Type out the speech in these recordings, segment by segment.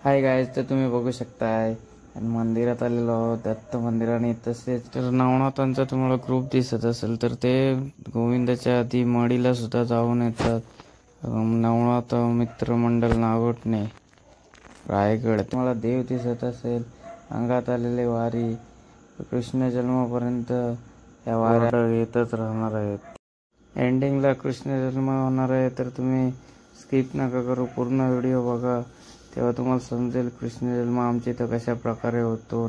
Hi guys, तर तुम्ही बघू शकताय आणि मंदिरात आलेलो आहोत दत्त मंदिराने. तसेच तर नवनाथांचा तुम्हाला ग्रुप दिसत असेल तर ते गोविंदाच्या आधी मडीला सुद्धा जाऊन येतात. नवनाथ मित्र मंडळ नागोठणे रायगड. तुम्हाला देव दिसत असेल अंगात आलेले वारी कृष्ण जन्मापर्यंत या वाऱ्या येतच राहणार आहेत. एंडिंगला कृष्ण जन्म होणार आहे, तर तुम्ही स्किप नका करू, पूर्ण व्हिडिओ बघा, तेव्हा तुम्हाला समजेल कृष्ण जन्म आमच्या इथं कशा प्रकारे होतो.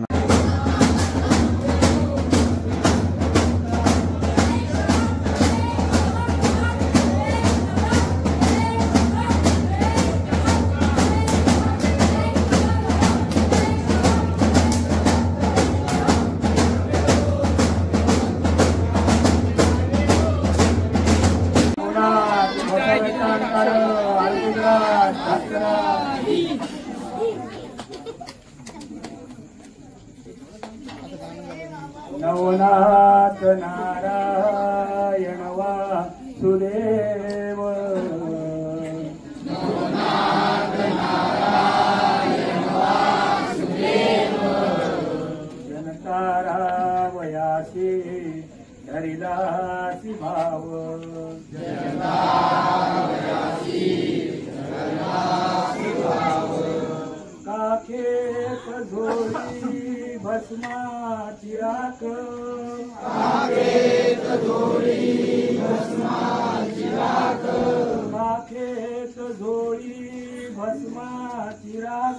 नवनाथ नारायण वासुदेव, नवनाथ नारायण वासुदेव, जनतारावयासी धरिदासी भाव, जनतारावयासी धरिदासी भाव, काखे पझोळी भस्माची राख, काखेत झोळी भस्माची राख, काखेत झोळी भस्माची राख,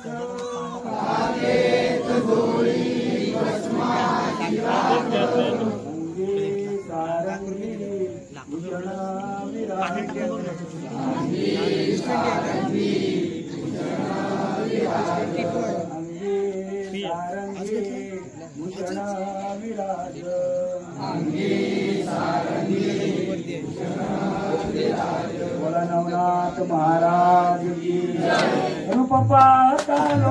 काखेत झोळी भस्माची राख, अंगी सारंगी भूषण विराज, अंगी सारंगी भूषण विराज, अंगी सारंगी भूषण विराज, अंगी सारंगी भूषण विराज. बोला नवनाथ महाराज की जय. पप्पा चालो.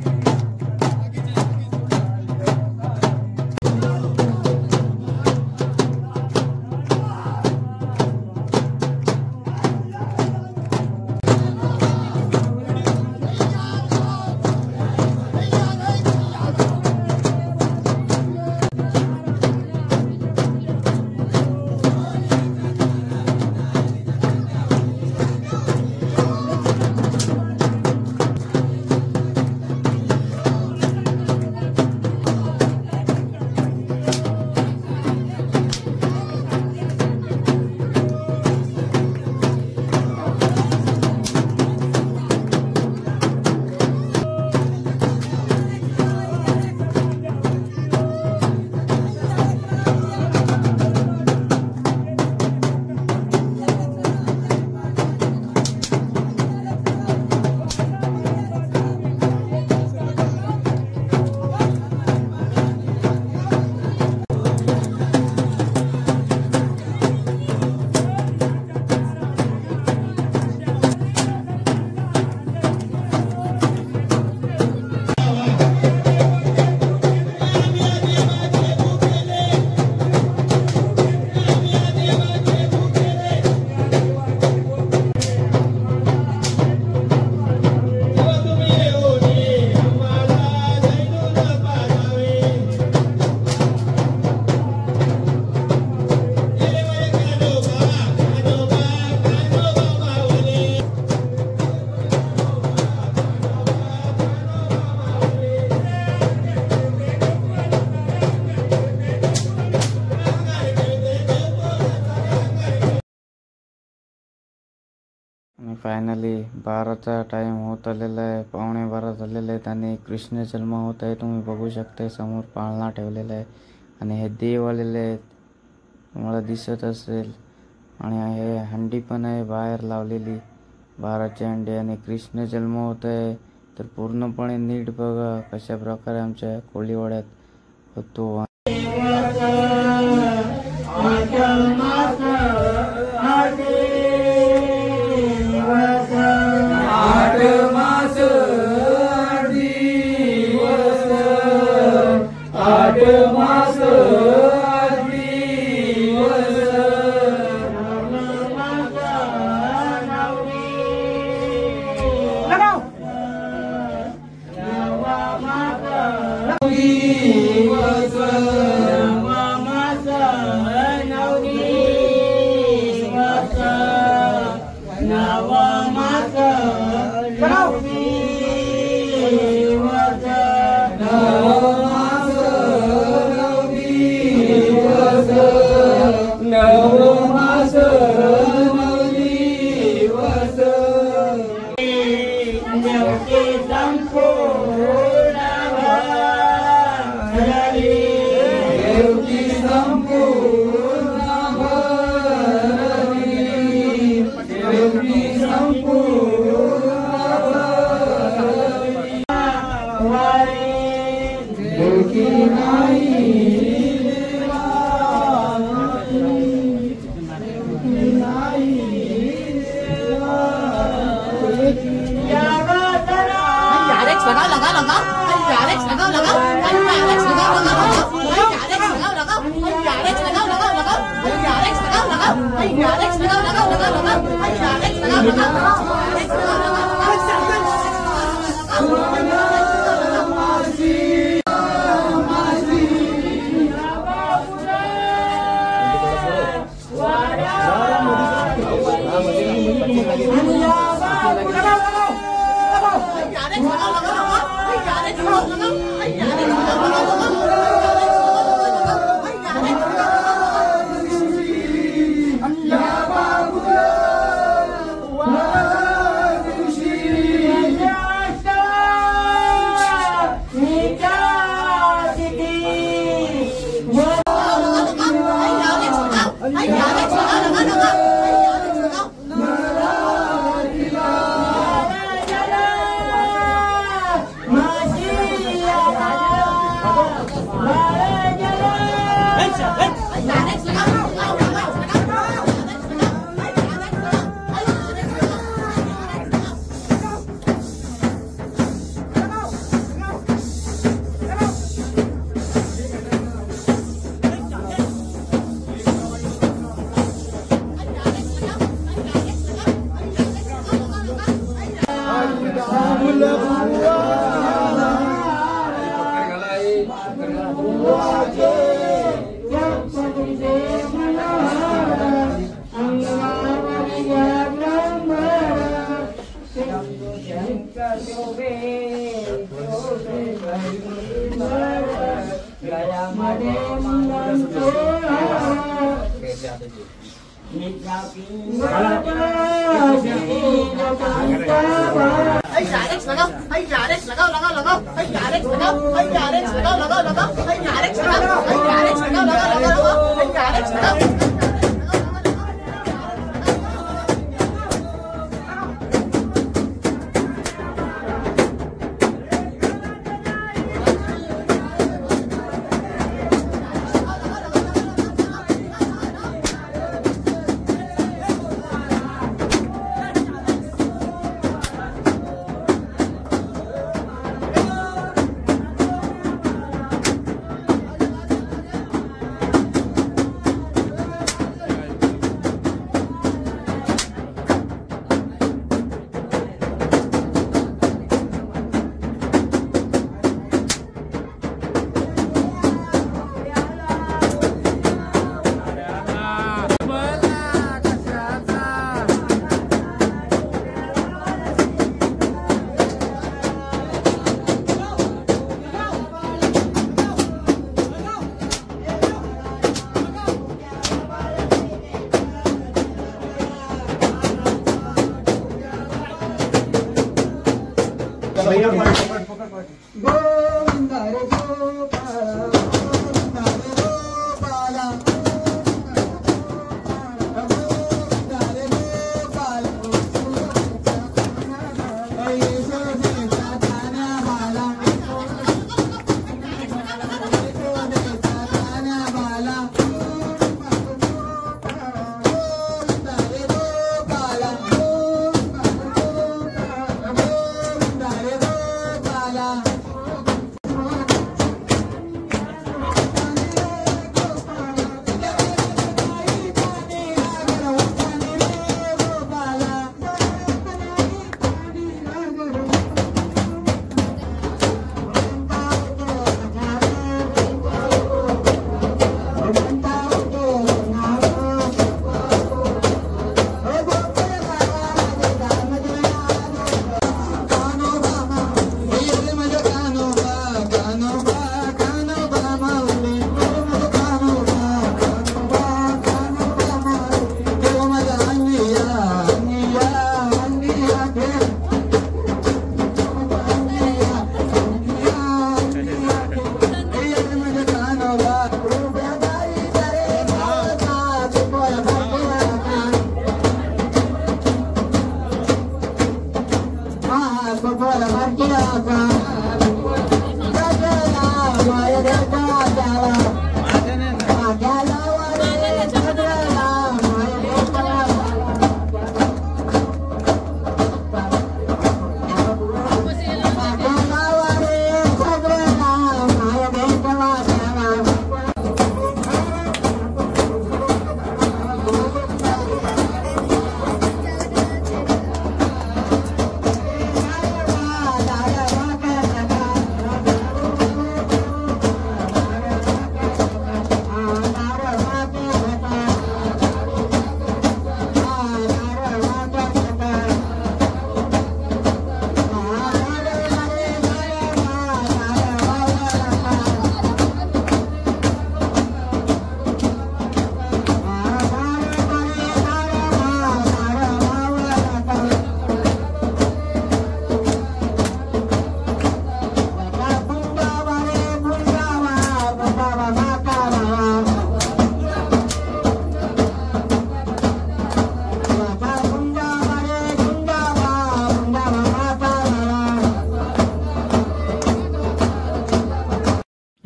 फायनली 12चा टाइम होत आलेला आहे, 11:15 झालेले आहेत आणि कृष्ण जन्म होत आहे. तुम्ही बघू शकता समोर पाळणा ठेवलेला आहे आणि हे देव आलेले आहेत, तुम्हाला दिसत असेल. आणि हे हंडी पण आहे बाहेर लावलेली, 12ची हंडी. आणि कृष्ण जन्म होत आहे तर पूर्णपणे नीट बघा कशा प्रकारे आमच्या कोळीवाड्यात होतो. श्रावण दिवस नेवके संपूर्ण भरली नेवकी संपूर्ण भरली नेवकी संपूर्ण भरली देवकी नाही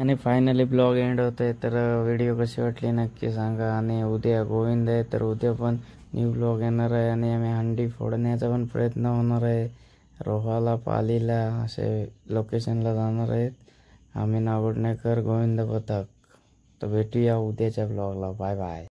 आणि फायनली ब्लॉग एंड होत आहे. तर व्हिडिओ कशी वाटली नक्की सांगा. आणि उद्या गोविंद आहे तर उद्या पण न्यू ब्लॉग येणार आहे. आणि आम्ही हंडी फोडण्याचा पण प्रयत्न होणार आहे. रोहाला पालीला असे लोकेशनला जाणार आहेत. आम्ही नागोडणेकर गोविंद पथक. तर भेटूया उद्याच्या ब्लॉगला. Bye bye.